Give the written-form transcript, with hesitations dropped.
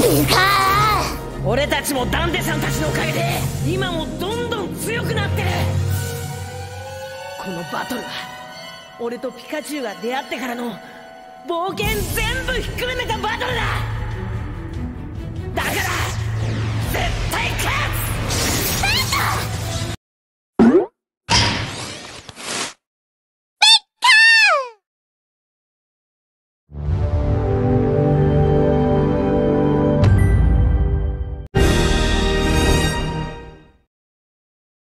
俺たちもダンデさんたちのおかげで今もどんどん強くなってる。このバトルは俺とピカチュウが出会ってからの冒険全部ひっくるめたバトルだ。